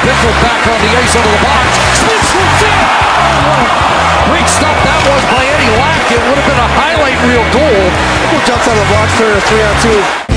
Pickford back on the ice into the box. Smith swoops in. Great stuff that was by Eddie Lack. It would have been a highlight reel goal. Jumps out of the box for a 3-on-2.